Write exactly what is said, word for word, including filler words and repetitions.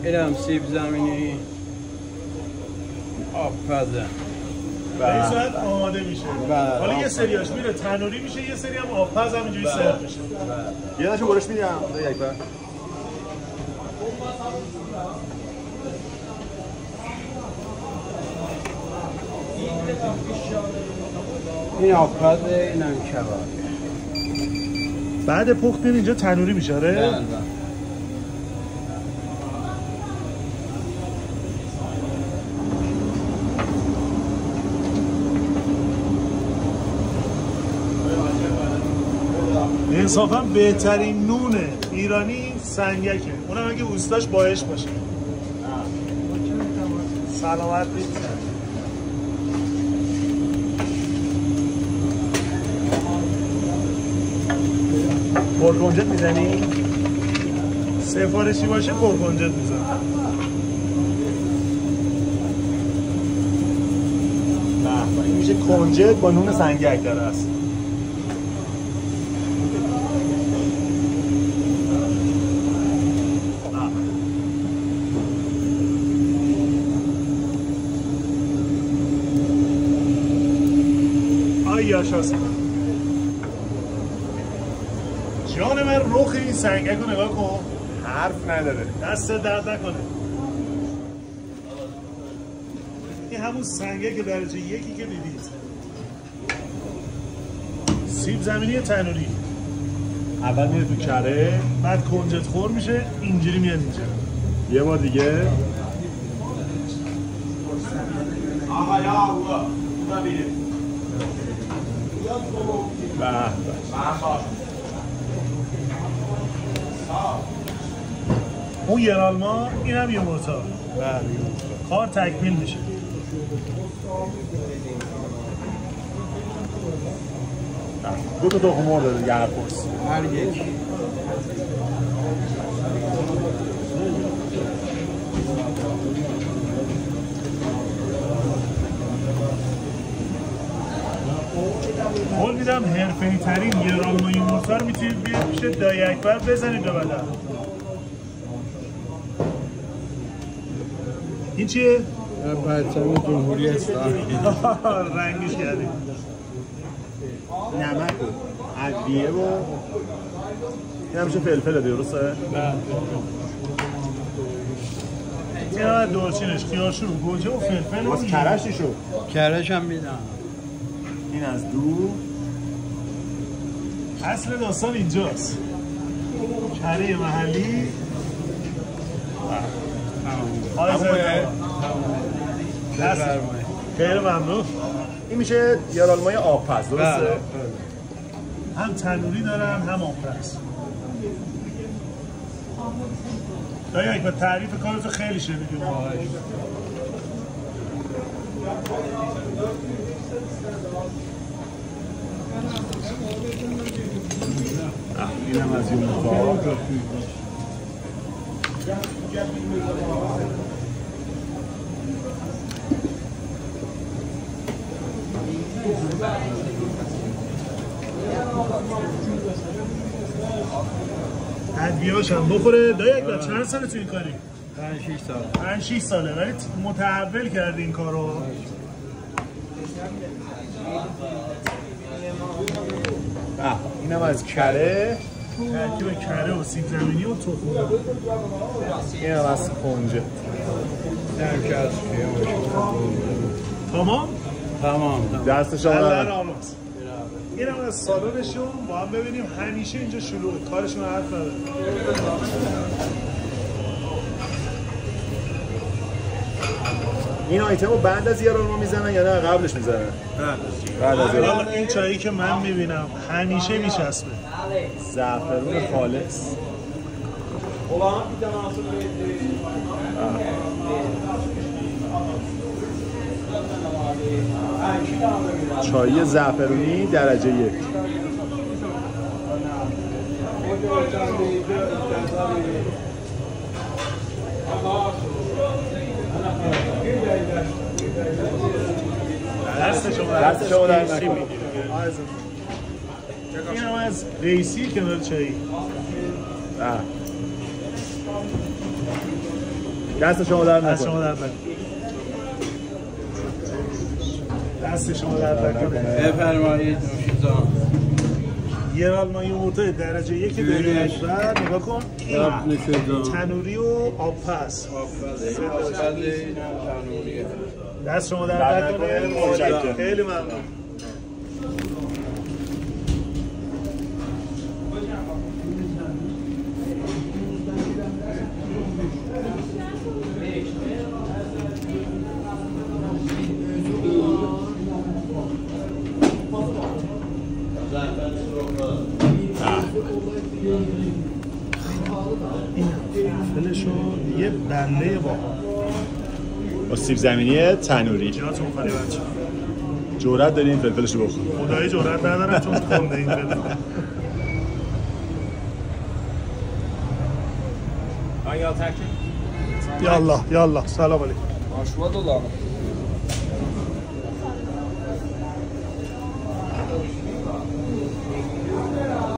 این هم سیب زمینی آبپزه به این صورت آماده میشه. حالا یه سریاش میره تنوری میشه، یه سری هم آبپز هم اینجوری سرو میشه. یه داشون برش میدیم یک بار. این آبپزه، این هم کباب. بعد پخت اینجا تنوری میشه آره؟ بله. انصافا بهترین نون ایرانی سنگکه، اونم اگه اوستاش باهش باشه. سلامت بید. پرکنجد میزنی؟ سفارشی باشه پرکنجد میزنم. نه این میشه کنجد با نون سنگک داره است. یاشاس جان من رخ این سنگک رو نگاه کن، حرف نداره، دست درد نکنه. این همون سنگک درجه یکی که دیدید، سیب زمینی تنوری. اول میره تو کره، بعد کنجد خور میشه، اینجوری میاد اینجا. یه بار دیگه. آها یا الله ببینید. به به. اون یرالما، این هم یومورتا. بله یومورتا. کار تکمیل میشه. دو تا تخم مرغ داره دیگه هر پرس. هر یک. قول میدم حرفه‌ای ترین یرالما یومورتا رو میتونید بیاید پیش دایی اکبر بزنید و بدن. این چیه؟ پرچم جمهوری اسلامی. رنگش کردیم. نمک و ادویه و این همیشه فلفله درسته؟ بله. این هم دارچینش، خیارشور، گوجه و فلفل. باز کرشی شد. کرش هم میدم. این از دو. اصل داستان اینجاست. کره محلی. همونه. خیلی ممنون. این میشه یارالمای آبپز درسته؟ هم تنوری دارن هم آبپز. دایی اکبر تعریف کارتو خیلی شنیدیم. اینم از یومورتا. ادویه‌اش هم بخوره. دایی اکبر چند ساله تو این کاری؟ پنج شش سال. پنج شش ساله ولی متحول کردی این کارو. اینم از کره. ترکیب کره و سیب زمینی و تخم مرغ. اینم از کنجد. اینم که از تمام؟ تمام. دست شما در آماس. اینم از سالنشون با هم ببینیم. همیشه اینجا شلوغه، کارشون حرف نداره. این آیتم رو بعد از یارالما میزنن یا نه قبلش میزنن؟ بعد از یارالما. این چایی که من میبینم همیشه میچسبه. زعفرون خالص. چای زعفرونی درجه یک. دست شما دست شما در نکنه. این هم از رئیسی کنار چایی. دست شما در دست شما نکنه. در نکنه. دست شما در نکنه. بفرمایید نوشیدان. یه آلمان یوگورت درجه یک دریایی و نگاه کن این نوشیدان. تنوری و آب پس. آفرین. آفرین. اینم تنوریه. دست شما در نکنه. متشکرم. خیلی ممنون. فلفلشو یه بنده با با سیب زمینی تنوری. جاتون خالی بچه. جرأت دارین فلفلشو بخور. خدایی جرأت ندارم چون خونده این فلفل. آیا تکه؟ یالله یالله سلام علیکم. آشوا دلار.